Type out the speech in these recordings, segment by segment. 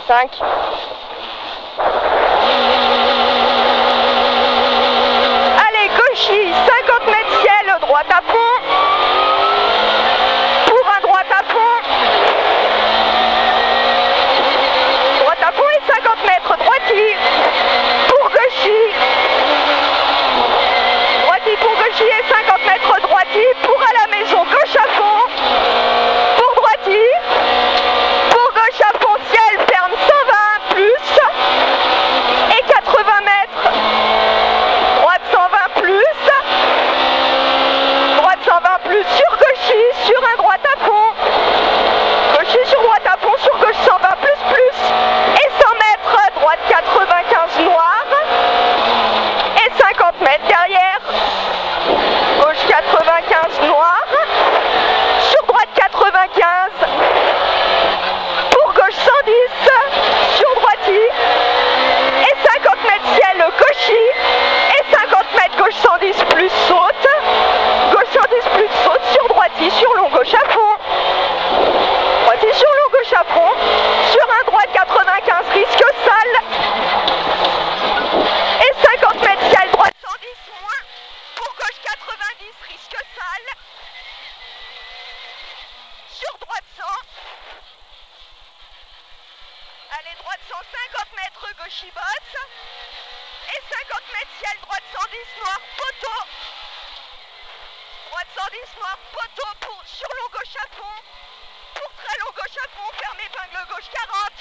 5. Allez, gauchis, 50 mètres ciel, droite à fond. Pour un droite à fond. Droite à fond et 50 mètres, droitier. Pour gauchis. Droitier pour gauchis et 50 mètres, droitier. Pour à la maison, gauche à fond. Pour droitier. Pour gauche à fond, ciel, ferme 120 plus. Et 80 mètres. Droite 120 plus. Droite 120 plus sur gauchis, sur un droite à fond. Gauchis sur droite à fond, sur gauche 120 plus. Et 100 mètres, droite 95 noir. Et 50 mètres derrière. Gauche 95 noir. Sur droite 95. Pour gauche 110. Sur droitier. Et 50 mètres ciel gauchis. Et 50 mètres gauche 110 plus saute. Gauche 110 plus saute sur droitier, sur long gauche à fond. Droitier sur long gauche à fond. Sur un droite 95 risque sale. Et 50 mètres ciel droite 110 moins. Pour gauche 90 risque sale. Sur droite 100. Allez, droite 150 mètres gauchis bosse. Et 50 mètres ciel droite 110 noir poteau. Droite 110 noir poteau pour sur long gauche à fond. Pour très long gauche à fond, ferme épingle gauche 40.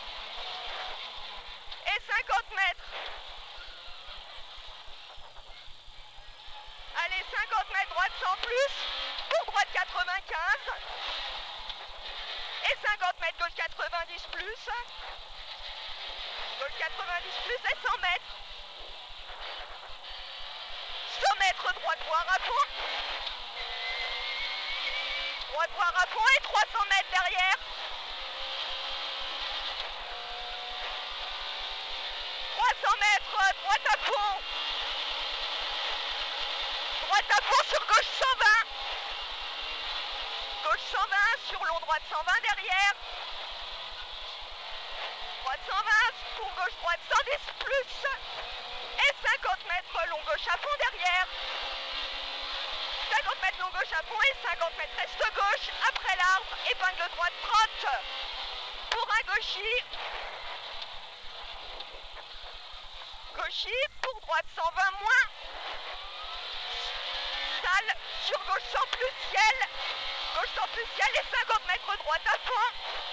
Et 50 mètres. Allez, 50 mètres droite 100 plus. Pour droite 95. Et 50 mètres gauche 90 plus. Gauche 90 plus et 100 mètres. 100 mètres droite voir à fond. Droite voir à fond et 300 mètres derrière. 300 mètres droite à fond. Droite à fond sur gauche 120. Gauche 120 sur long droite 120 derrière. Droite 120 pour gauche droite 110 plus. Et 50 mètres long gauche à fond derrière. 50 mètres long gauche à fond et 50 mètres reste gauche. Après l'arbre, épingle droite 30. Pour un gauchis. Gauchis pour droite 120 moins. Salle sur gauche 100 plus ciel. Gauche 100 plus ciel et 50 mètres droite à fond.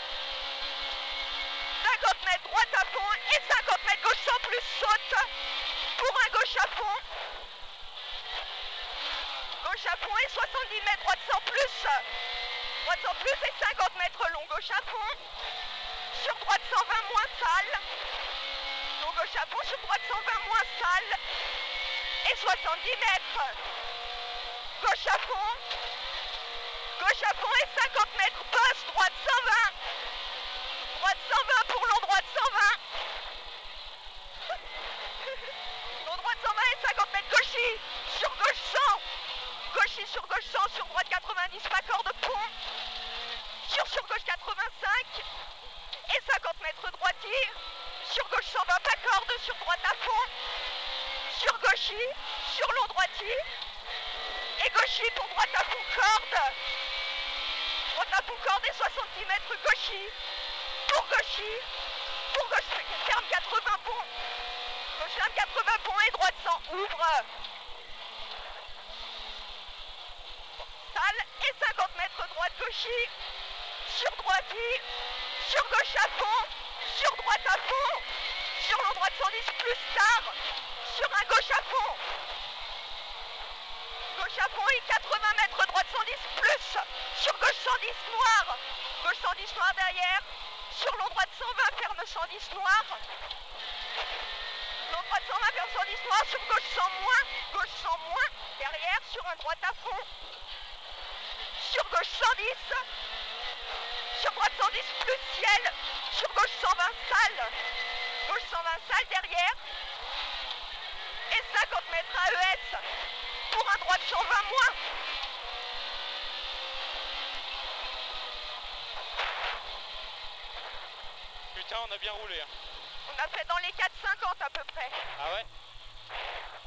50 mètres droite à fond et 50 mètres gauche 100 plus saute. Pour un gauche à fond. Gauche à fond et 70 mètres droite 100 plus. Droite 100 plus et 50 mètres long gauche à fond. Sur droite 120 moins salle. Long gauche à fond sur droite 120 moins salle. Et 70 mètres. Gauche à fond. Gauche à fond et 50 mètres bosse droite 120. Droite 120 pour long droite 120. Long droite 120 et 50 mètres gauchis. Sur gauche 100. Gauchis sur gauche 100. Sur droite 90 pas corde de pont. Sur gauche 85. Et 50 mètres droitier. Sur gauche 120 pas corde. Sur droite à fond. Sur gauchis. Sur long droitier. Et gauchis pour droite à fond corde. Droite à fond corde et 70 mètres gauchis. Pour gauchis. Pour gauche ferme 80 ponts. Gauche ferme 80 ponts et droite 100 ouvre. Salle et 50 mètres droite gauchis. Sur droitier. Sur gauche à fond. Sur droite à fond. Sur long droite 110 plus tard. Sur un gauche à fond. Gauche à fond et 80 mètres droite 110 plus. Sur gauche 110 noir. Gauche 110 noir derrière. Sur long droite 120 ferme 110 noir. Long droite 120 ferme 110 noir. Sur gauche 100 moins. Gauche 100 moins. Derrière sur un droite à fond. Sur gauche 110. Sur droite 110 plus ciel. Sur gauche 120 salle. Gauche 120 salle derrière. Et 50 mètres AES. Pour un droite 120 moins. putain, on a bien roulé. Hein. On a fait dans les 4,50 à peu près. Ah ouais?